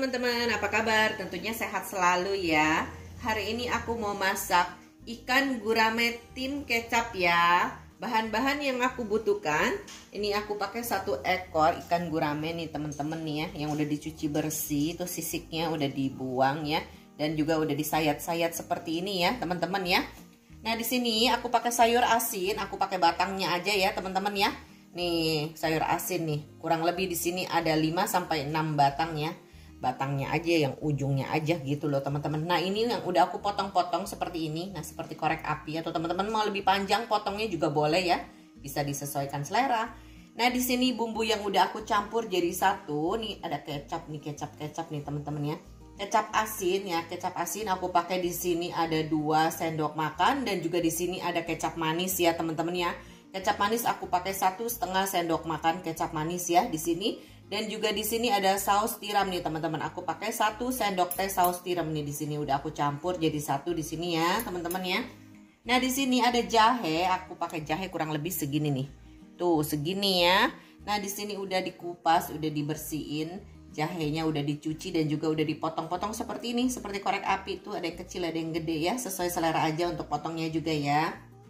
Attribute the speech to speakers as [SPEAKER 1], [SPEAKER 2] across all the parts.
[SPEAKER 1] teman-teman, apa kabar? Tentunya sehat selalu ya. Hari ini aku mau masak ikan gurame tim kecap ya. Bahan-bahan yang aku butuhkan, ini aku pakai 1 ekor ikan gurame nih teman-teman nih ya, yang udah dicuci bersih, tuh sisiknya udah dibuang ya, dan juga udah disayat-sayat seperti ini ya teman-teman ya. Nah di sini aku pakai sayur asin, aku pakai batangnya aja ya teman-teman ya. Nih sayur asin nih, kurang lebih di sini ada 5 sampai 6 batang ya. Batangnya aja, yang ujungnya aja gitu loh teman-teman. Nah ini yang udah aku potong-potong seperti ini. Nah seperti korek api, atau teman-teman mau lebih panjang potongnya juga boleh ya, bisa disesuaikan selera. Nah di sini bumbu yang udah aku campur jadi satu. Nih ada kecap nih, kecap nih teman-teman ya. Kecap asin ya, kecap asin aku pakai di sini ada 2 sendok makan, dan juga di sini ada kecap manis ya teman-teman ya. Kecap manis aku pakai 1,5 sendok makan kecap manis ya di sini. Dan juga di sini ada saus tiram nih teman-teman. Aku pakai 1 sendok teh saus tiram nih di sini, udah aku campur jadi satu di sini ya teman-teman ya. Nah di sini ada jahe, aku pakai jahe kurang lebih segini nih. Tuh segini ya. Nah di sini udah dikupas, udah dibersihin, jahenya udah dicuci dan juga udah dipotong-potong seperti ini, seperti korek api tuh, ada yang kecil ada yang gede ya, sesuai selera aja untuk potongnya juga ya.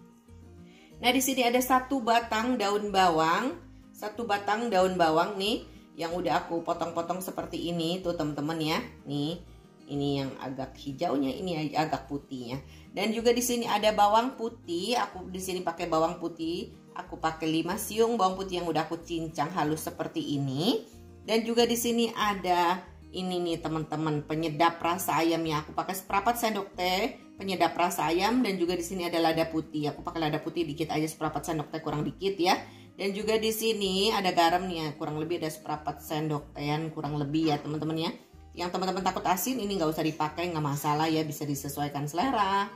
[SPEAKER 1] Nah di sini ada 1 batang daun bawang, 1 batang daun bawang nih yang udah aku potong-potong seperti ini tuh teman-teman ya. Nih, ini yang agak hijaunya, ini agak putihnya. Dan juga di sini ada bawang putih, aku di sini pakai bawang putih, aku pakai 5 siung bawang putih yang udah aku cincang halus seperti ini. Dan juga di sini ada ini nih teman-teman, penyedap rasa ayam ya. Aku pakai seperempat sendok teh penyedap rasa ayam, dan juga di sini ada lada putih. Aku pakai lada putih dikit aja, seperempat sendok teh, kurang dikit ya. Dan juga di sini ada garam nih ya, kurang lebih ada seperempat sendok tean kurang lebih ya teman-teman ya. Yang teman-teman takut asin ini nggak usah dipakai, nggak masalah ya, bisa disesuaikan selera.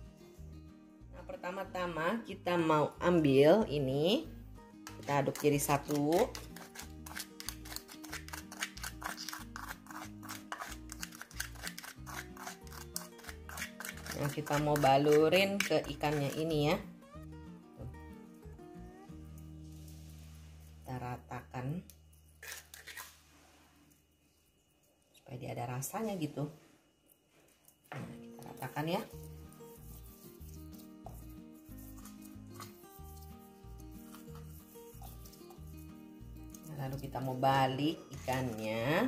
[SPEAKER 1] Nah pertama-tama kita mau ambil ini, kita aduk jadi satu. Nah kita mau balurin ke ikannya ini ya. Kita ratakan supaya dia ada rasanya gitu. Nah kita ratakan ya. Nah, lalu kita mau balik ikannya.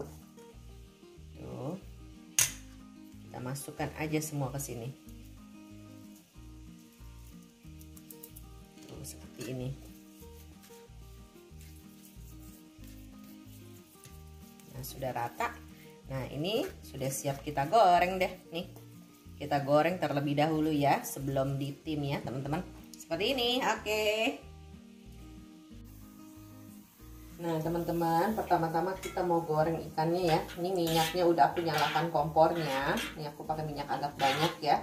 [SPEAKER 1] Tuh. Kita masukkan aja semua ke sini. Tuh, seperti ini. Nah, sudah rata. Nah, ini sudah siap kita goreng deh. Nih, kita goreng terlebih dahulu ya, sebelum ditim ya, teman-teman. Seperti ini, oke. Nah, teman-teman, pertama-tama kita mau goreng ikannya ya. Ini minyaknya udah aku nyalakan kompornya. Ini aku pakai minyak agak banyak ya.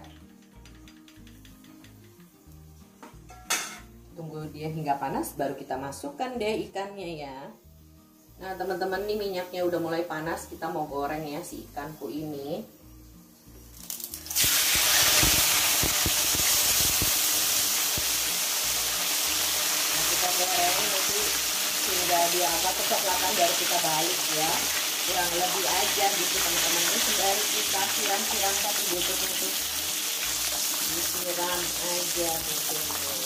[SPEAKER 1] Tunggu dia hingga panas, baru kita masukkan deh ikannya ya. Nah teman-teman, nih minyaknya udah mulai panas, kita mau goreng ya si ikanku ini. Nah kita goreng nanti hingga dia kecoklatan, baru kita balik ya. Kurang lebih aja gitu teman-teman, ini sembari kita siram-siram tapi butuh untuk disiram aja gitu.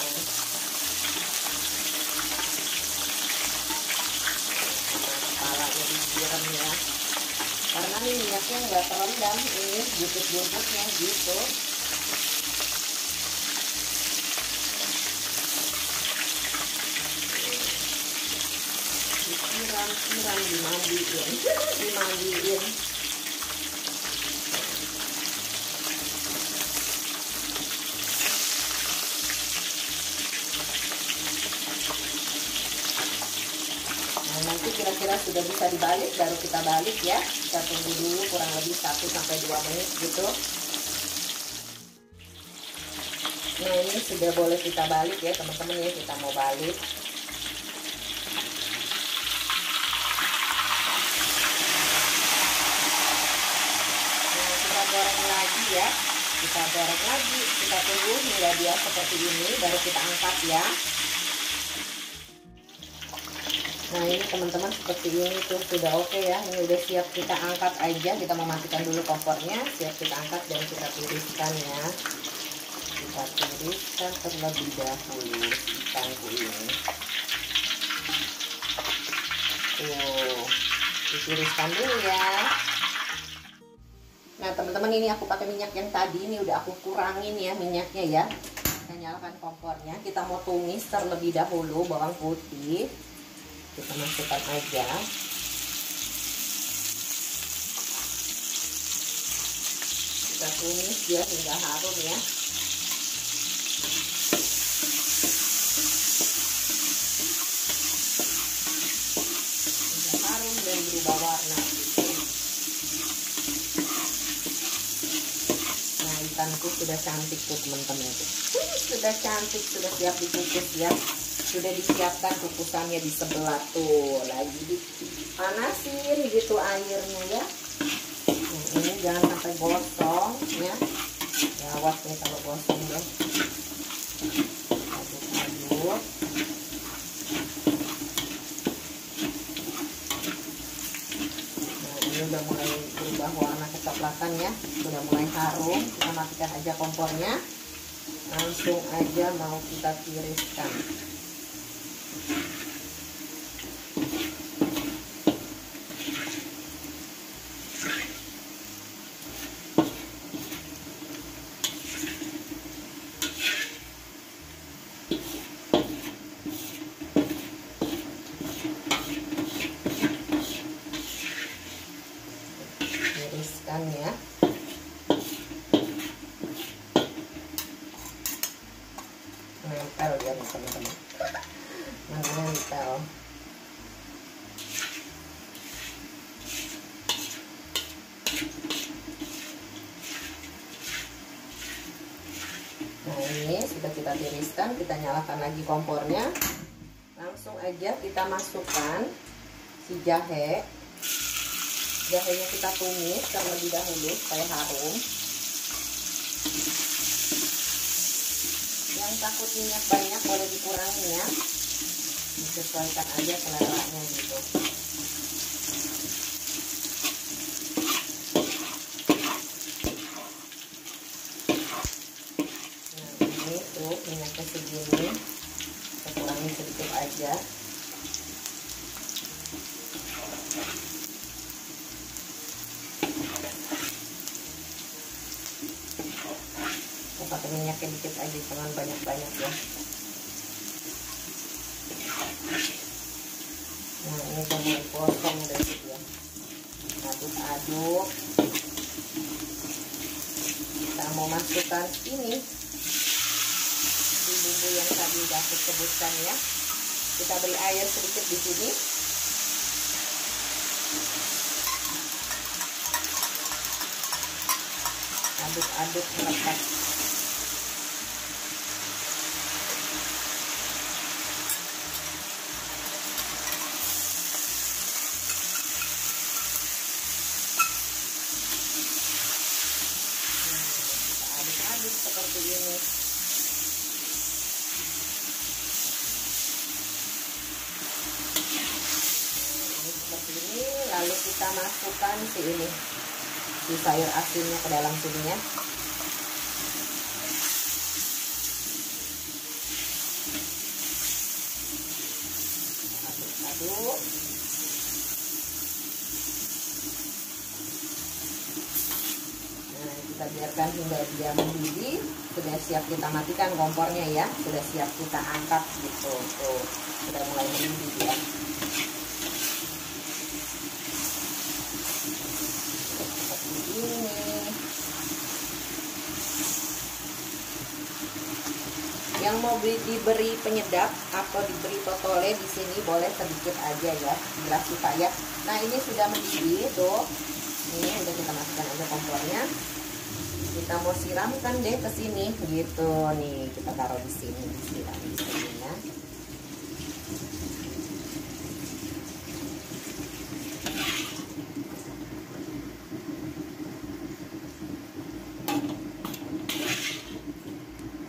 [SPEAKER 1] Disiram ya, karena nih minyaknya nggak terendam, ini buntut-buntutnya gitu. Disiram-siram, dimandiin. Nanti kira-kira sudah bisa dibalik, baru kita balik ya. Kita tunggu dulu kurang lebih 1 sampai 2 menit gitu. Nah ini sudah boleh kita balik ya teman-teman ya, kita mau balik. Nah kita goreng lagi ya, kita goreng lagi, kita tunggu hingga dia seperti ini, baru kita angkat ya. Nah ini teman-teman seperti ini tuh sudah oke ya. Ini udah siap kita angkat aja. Kita mematikan dulu kompornya. Siap kita angkat dan kita tiriskan ya. Kita tiriskan terlebih dahulu ikanku ini. Tuh, ditiriskan dulu ya. Nah teman-teman, ini aku pakai minyak yang tadi. Ini udah aku kurangin ya minyaknya ya. Kita nyalakan kompornya. Kita mau tumis terlebih dahulu bawang putih. Kita masukkan aja. Kita tumis dia hingga harum ya. Hingga harum dan berubah warna gitu. Nah ikanku sudah cantik tuh teman-teman. Sudah cantik, sudah siap dikukus ya. Sudah disiapkan kukusannya di sebelah tuh, lagi dipanasin gitu airnya ya. Nah, ini jangan sampai gosong ya. Ya awas nih kalau gosong ya. Aduk-aduk. Nah ini udah mulai berubah warna kecoklatan ya. Sudah mulai harum. Kita matikan aja kompornya. Langsung aja mau kita tiriskan. Tiriskan ya. Nempel ya teman-teman. Nempel. Nah ini sudah kita tiriskan, kita nyalakan lagi kompornya. Langsung aja kita masukkan si jahe. Jahenya kita tumis terlebih dahulu supaya harum. Yang takut minyak banyak boleh dikurangin ya. Disesuaikan aja seleranya gitu. Tuh minyaknya segini, kita kurangi sedikit aja. Kita pakai minyaknya dikit aja, jangan banyak-banyak ya. Nah ini udah mulai gosong deh ya. Aduk-aduk. Kita mau masukkan ini bumbu yang tadi udah aku sebutkan ya. Kita beri air sedikit di sini. Aduk-aduk merata. Kita aduk-aduk seperti ini. Seperti ini, lalu kita masukkan si sayur asinnya ke dalam sini ya. Aduk-aduk. Nah kita biarkan hingga dia mendidih. Sudah siap kita matikan kompornya ya. Sudah siap kita angkat gitu. Tuh sudah mulai mendidih ya. Yang mau diberi penyedap atau diberi totole di sini boleh sedikit aja ya, bila suka ya. Nah ini sudah mendidih tuh. Ini udah kita masukkan aja kompornya. Kita mau siramkan deh ke sini gitu nih. Kita taruh di sini, disiram di sini ya.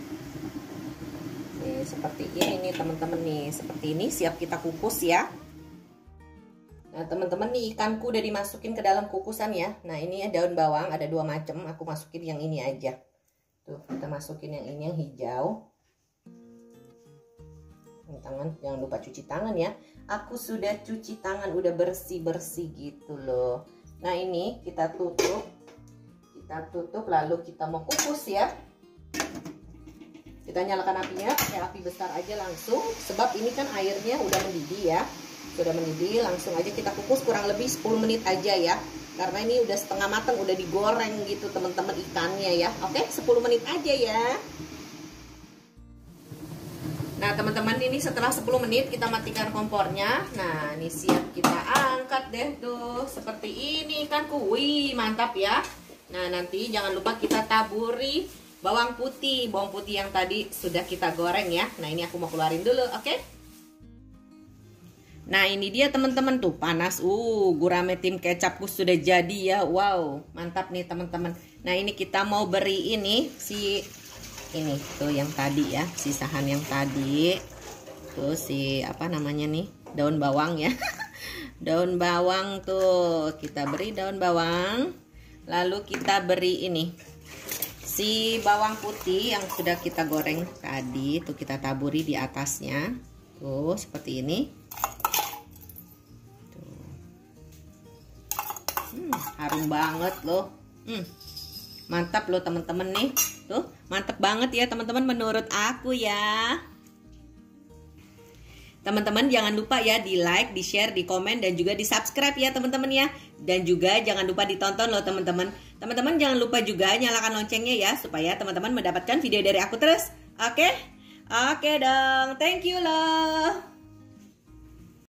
[SPEAKER 1] Seperti ini nih teman-teman nih, seperti ini siap kita kukus ya. Nah teman-teman, nih ikanku udah dimasukin ke dalam kukusan ya. Nah ini ya daun bawang, ada 2 macam. Aku masukin yang ini aja. Tuh, kita masukin yang ini, yang hijau. Ini tangan, jangan lupa cuci tangan ya. Aku sudah cuci tangan, udah bersih-bersih gitu loh. Nah ini kita tutup. Kita tutup lalu kita mau kukus ya. Kita nyalakan apinya, pakai api besar aja langsung. Sebab ini kan airnya udah mendidih ya. Sudah mendidih, langsung aja kita kukus kurang lebih 10 menit aja ya. Karena ini udah setengah matang, udah digoreng gitu teman-teman ikannya ya. Oke, 10 menit aja ya. Nah teman-teman, ini setelah 10 menit kita matikan kompornya. Nah ini siap kita angkat deh tuh. Seperti ini kan, wih mantap ya. Nah nanti jangan lupa kita taburi bawang putih yang tadi sudah kita goreng ya. Nah ini aku mau keluarin dulu, oke? Nah ini dia teman-teman tuh, panas. Gurame tim kecapku sudah jadi ya. Wow, mantap nih teman-teman. Nah ini kita mau beri ini ini tuh yang tadi ya, sisahan yang tadi. Tuh si apa namanya nih? Daun bawang ya. Daun bawang tuh, kita beri daun bawang. Lalu kita beri ini si bawang putih yang sudah kita goreng tadi, tuh kita taburi di atasnya. Tuh seperti ini. Harum banget loh. Mantap loh teman-teman nih. Tuh, mantap banget ya teman-teman menurut aku ya. Teman-teman jangan lupa ya di like, di share, di komen, dan juga di subscribe ya teman-teman ya. Dan juga jangan lupa ditonton loh teman-teman. Teman-teman jangan lupa juga nyalakan loncengnya ya, supaya teman-teman mendapatkan video dari aku terus. Oke? Oke dong. Thank you loh.